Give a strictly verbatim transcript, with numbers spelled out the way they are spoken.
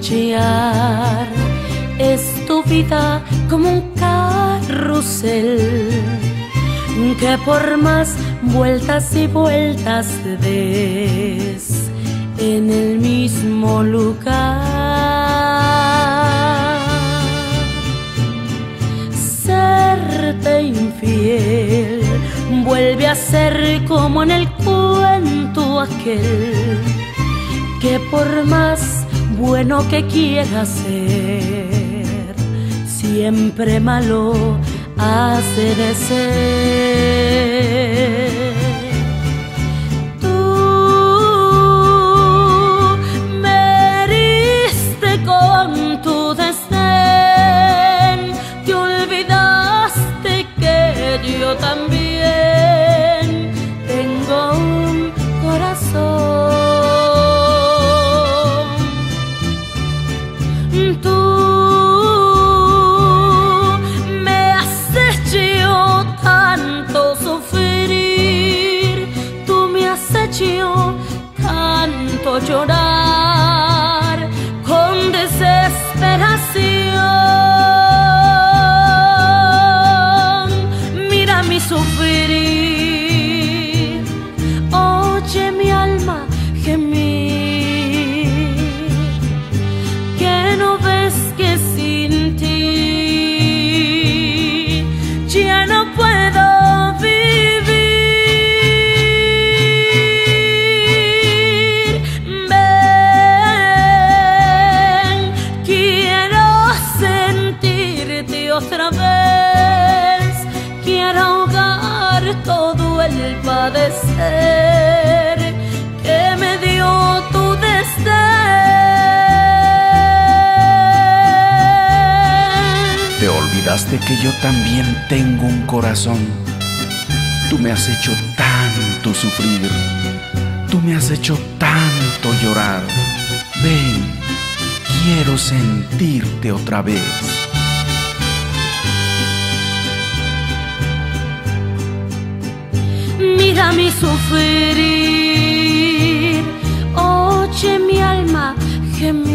cuchichear. Es tu vida como un carrusel que por más vueltas y vueltas des en el mismo lugar. Serte infiel vuelve a ser como en el cuento aquel que por más bueno que quiera ser, siempre malo hace de ser. Tú me heriste con tu desdén, te olvidaste que yo también tengo un corazón. Tú tanto llorar con desesperación. Mira mi sufrir, oye mi alma gemir, que no ves que sin ti ya no puedo vivir. Otra vez quiero ahogar todo el padecer que me dio tu desdén. Te olvidaste que yo también tengo un corazón. Tú me has hecho tanto sufrir, tú me has hecho tanto llorar. Ven, quiero sentirte otra vez. Mira mi sufrir, oye mi alma gemir.